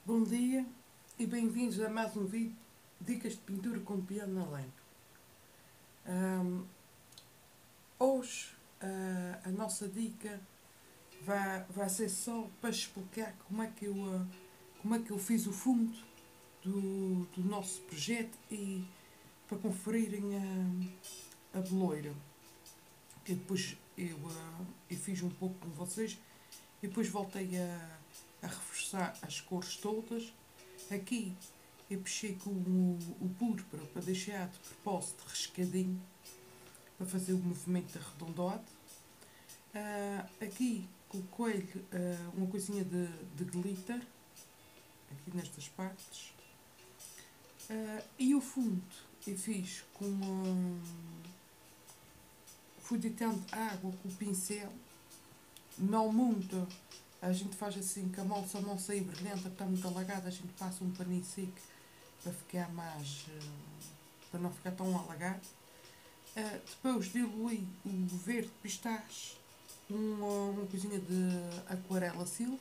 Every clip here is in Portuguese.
Bom dia e bem-vindos a mais um vídeo Dicas de Pintura com piano na lã. Hoje a nossa dica vai ser só para explicar como é que eu fiz o fundo do nosso projeto e para conferirem a boleira. Que depois eu fiz um pouco com vocês e depois voltei a reforçar as cores todas. Aqui eu puxei com o púrpura para deixar de propósito riscadinho, para fazer o movimento arredondado. Aqui coloquei uma coisinha de glitter, aqui nestas partes. E o fundo eu fiz fui deitando água com o pincel, não muito. A gente faz assim com a mão, se a mão sair brilhante, está muito alagada, a gente passa um paninho seco para ficar mais, para não ficar tão alagado. Depois dilui o verde pistache, uma coisinha de aquarela silk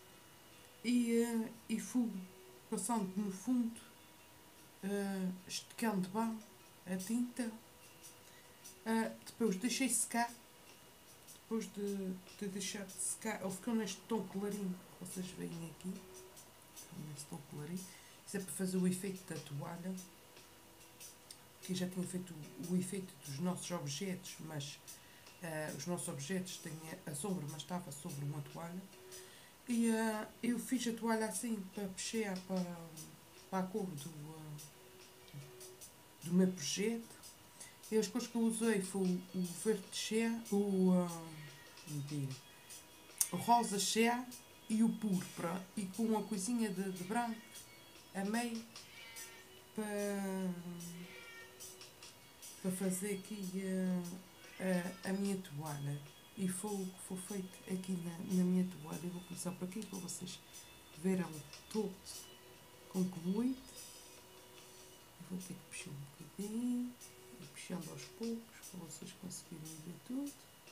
e fui passando no fundo, esticando bem a tinta. Depois deixei secar. Depois de deixar de secar, ele ficou neste tom clarinho que vocês veem aqui, neste tom clarinho. Isso é para fazer o efeito da toalha, que eu já tinha feito o efeito dos nossos objetos, mas os nossos objetos têm a sombra, mas estava sobre uma toalha. E eu fiz a toalha assim para puxar para a cor do meu projeto. E as cores que eu usei foi o verde chá, o rosa chá e o púrpura, e com uma coisinha de branco a meio para fazer aqui a minha toalha. E foi o que foi feito aqui na minha toalha. Eu vou começar por aqui para vocês verem todo concluído. Eu vou ter que puxar um bocadinho, e puxando aos poucos para vocês conseguirem ver tudo.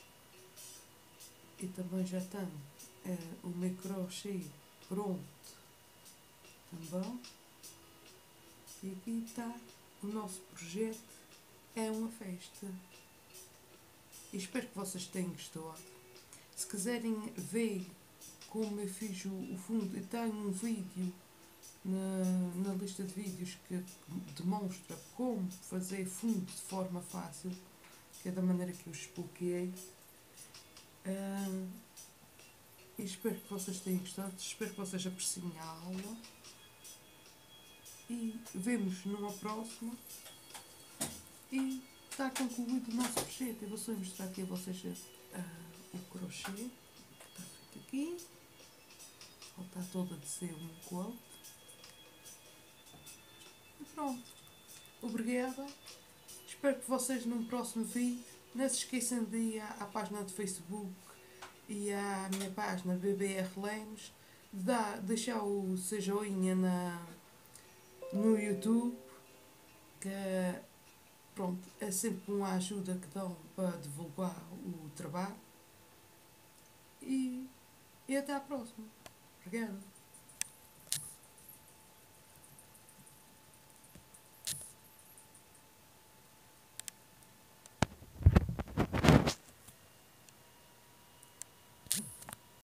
E também já tenho o meu crochê pronto também. E aqui está o nosso projeto. É uma festa. E espero que vocês tenham gostado. Se quiserem ver como eu fiz o fundo, eu tenho um vídeo na lista de vídeos que demonstra como fazer fundo de forma fácil, que é da maneira que eu expliquei. E espero que vocês tenham gostado, espero que vocês apreciem a aula e vemos numa próxima. E está concluído o nosso projeto. Eu vou só mostrar aqui a vocês o crochê que está feito aqui. Ele está todo a descer um quote. E pronto. Obrigada. Espero que vocês num próximo vídeo. Não se esqueçam de ir à página do Facebook e à minha página BBR Lemos. Deixar o seu joinha no YouTube. Que pronto, é sempre uma ajuda que dão para divulgar o trabalho. E até à próxima. Obrigada.